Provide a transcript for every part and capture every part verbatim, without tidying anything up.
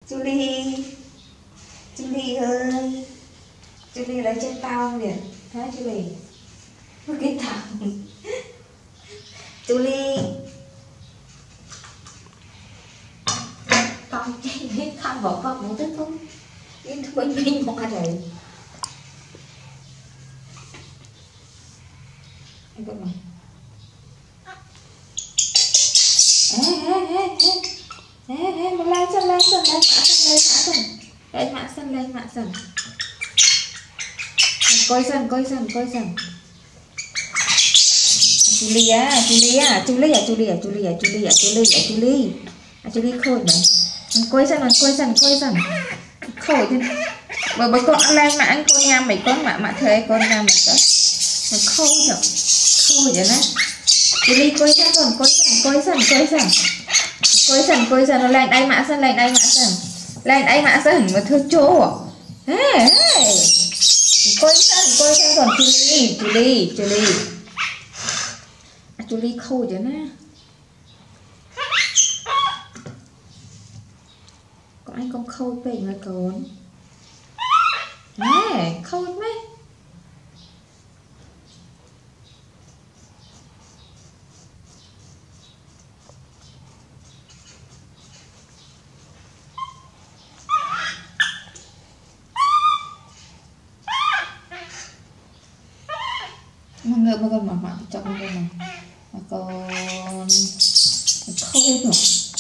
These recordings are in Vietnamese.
Julie, Julie ơi, Julie lấy chân tao không điện hả Julie? Cái thằng Julie con chạy hết con bỏ con muốn tức không? Yên thức bánh bánh bỏ rồi. Anh con này. Ê ê ê ê ê ê một lên chân lên chân lên mã sân lên mã sân lên mã sân coi sân coi sân coi sân Julia Julia Julia Julia Julia Julia Julia Julia Julia khôi mà coi sân coi sân coi sân khôi thế bởi bởi con lên mà anh con nhà mày con mạ mạ thế con nhà mày có mày khôi rồi khôi vậy nè Julia coi sân còn coi sân coi sân coi sân coi sân coi sân nó lên đây mã sân lên đây mã sân lên đây mã sân mà thưa chỗ à hey, hey. Coi sân coi sân còn Julie Julie Julie Julie khôi vậy nè có anh con khôi về người con nè khôi mấy mà ngựa mà con mà chọc con này mà con khôi rồi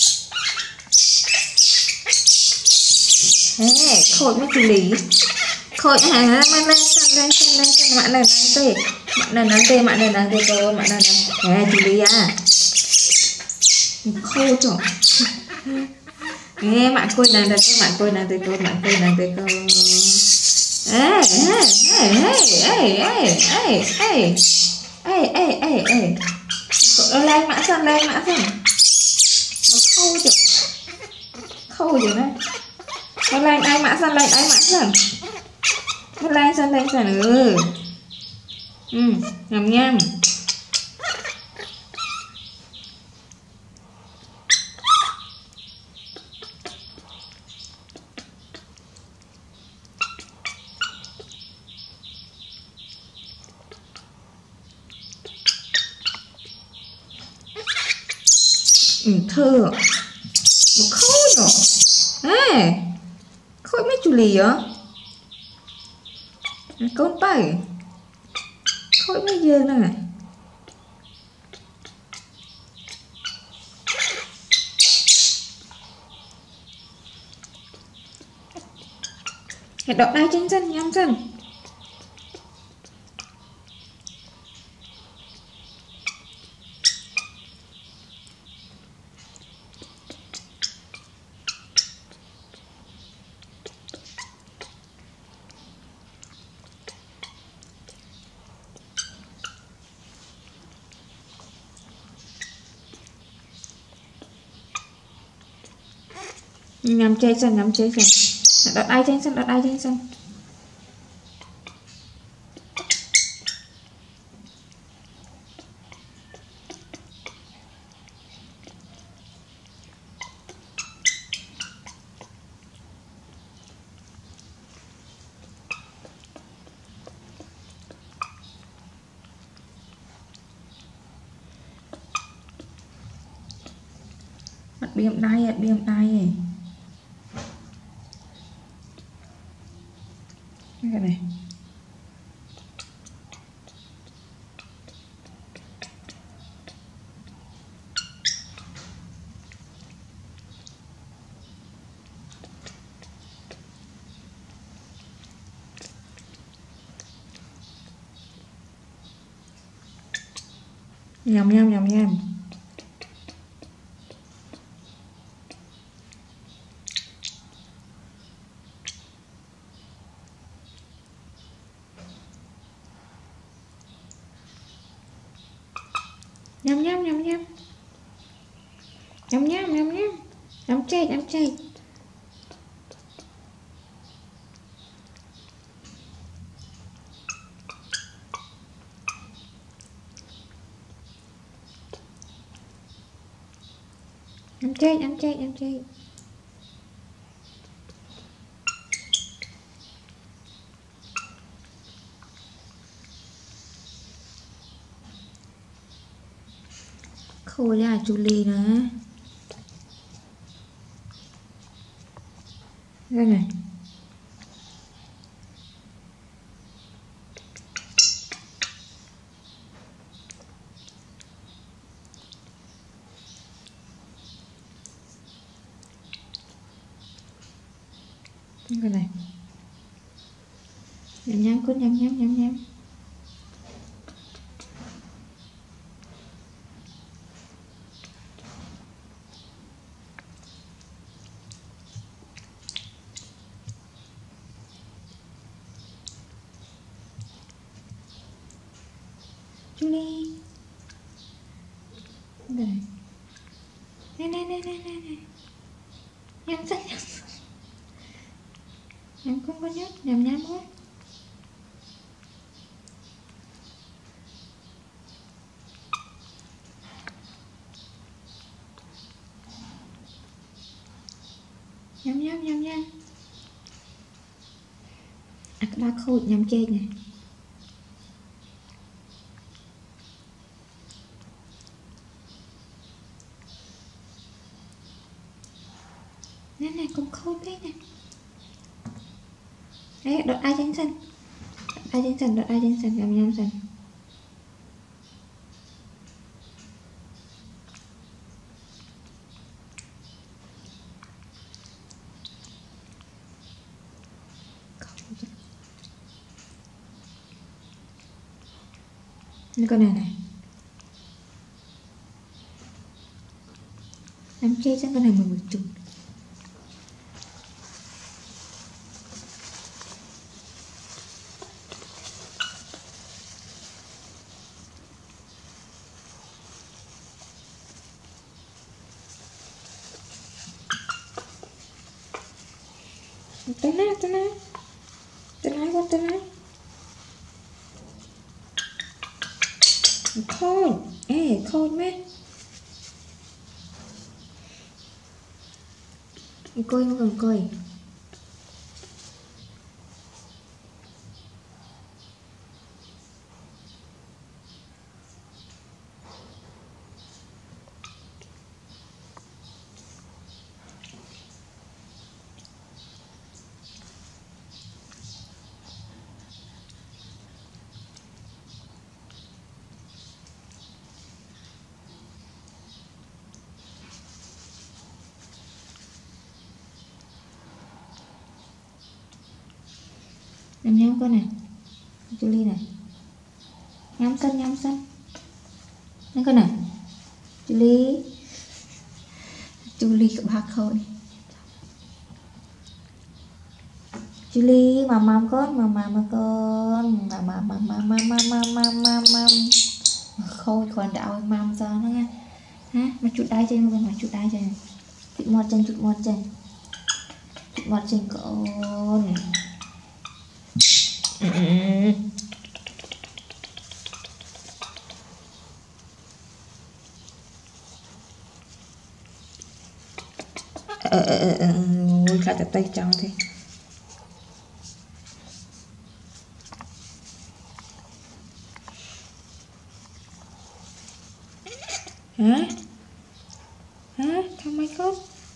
nè khôi mấy chú lý khôi hả mà lên sang lên sang lên sang mạng này năng tê mạng này năng tê mạng này năng tê con mạng này năng nè chú lý à khôi rồi nghe mạng côi nàng đây con mạng côi nàng tê con mạng côi nàng tê con ê ê ê ê ê ê ê ê ê ê ê lên mã sân lên mã sân nó khâu rồi khâu rồi đấy nó lên đây mã sân lên đây mã sân nó lên sân lên sân ừ ừ nhầm nhầm ừ, thơ một khôi rồi ê khôi mấy chú lì á con bảy khôi mấy giờ này đọc đai trên sân nhắm sân nhắm chơi sân nhắm chơi sân đặt ai trên sân đặt ai trên sân mặt biếm đai ạ biếm đai cái này nhầm nhầm nhầm nhầm nhâm nhâm nhâm nhâm nhâm nhâm nhâm nhâm nhâm chơi nhâm chơi nhâm chơi nhâm chơi nhâm chơi khôi ra Julie nè. Đây này. Cái này. Nhắm nhắm cứ nhắm nhắm nhắm nhắm. Julie. Đây. Này này này này này này. Nhắm xanh nhắm xanh. Nhắm không có nhắm, nhắm nhắm quá. Nhắm nhắm nhắm nhắm. À cái đó khôi nhắm trên này. Nè nè cũng khôi thế nè. Đấy, đọt ai trên sân. Ai trên sân, đọt ai trên sân, nhắm nhắm sân. Cái con này này. Nắm chơi chắc con này mình một chút. Tới nào, tới nào. Tới nào con, tới nào. Khôi. Ê, khôi mẹ. Coi không cần coi. Nhắm nhắm con này. Julie này. Nhắm sân, nhắm sân. Nhắm con này. Julie. Julie các bác khôi. Julie mà mắm con, mà mà mà con, mà mà mà mà mà mà mà mà mà mà khôi còn đạo mắm ra nó nghe. Hả? Mà chút đai trên con, mà chút đai trên. Chút một chân, chút một chân. Chút một chân con. Ừ. Ờ ờ ờ ờ ôi khá tay cho thế. Hả? Hả? Thằng mày con.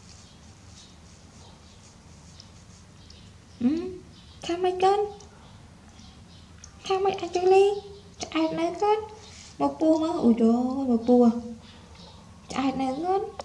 Ừ. Thằng mày con. Thằng mày ăn Julie. Ai nấy con. Một pua mà. Ui trời ơi, một pua. Ai nấy con.